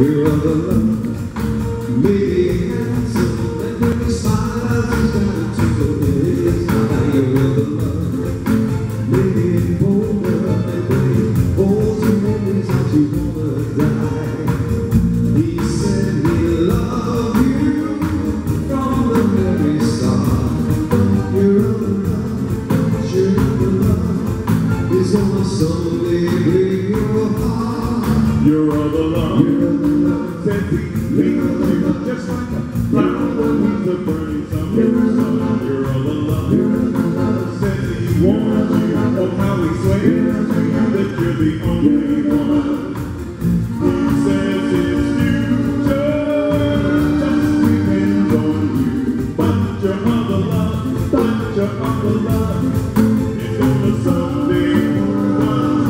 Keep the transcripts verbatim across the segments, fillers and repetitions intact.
Your other love may be handsome, and when he smiles, he's got a twinkle in his eye. Your other love may be bolder, and when he holds you, memories that you wanna die. He said he loved you from the very start. Your other love, your other love is gonna someday break your heart. Your other love, your other love said he leaves you just like a flower with the burning summer sun. Your other love, your other love said he warns you of how he swears to you that you're the only one. He says his future just depends on you. But your other love, but your other love is gonna someday come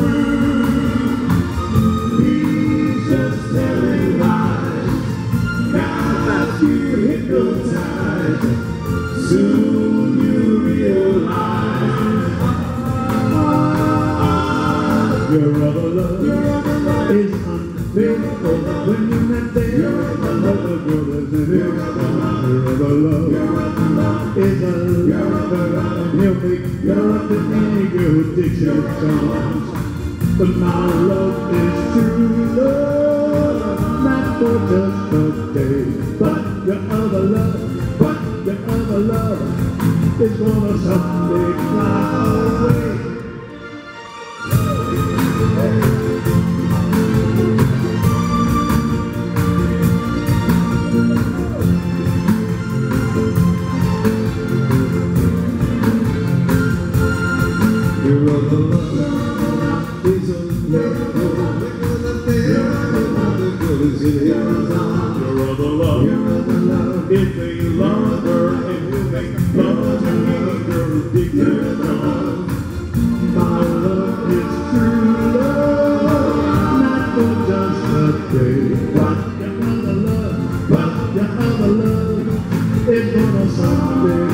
true. He's just telling lies, got you hypnotized. Soon you realize your other love, your other love is unfaithful. When you met there, your other love, brothers and your other love, your other love is a lover. He'll make love to any girl addiction songs. But my love is true love, not for just a day. But your other love, but your other love is gonna someday fly away. Your other love is unfaithful. When the fair other girl is in his arms. Your other love, your other love is a lover, and he'll make love to any girl addicted strong. My love is true love, not for just a day. But your other love, but your other love is gonna someday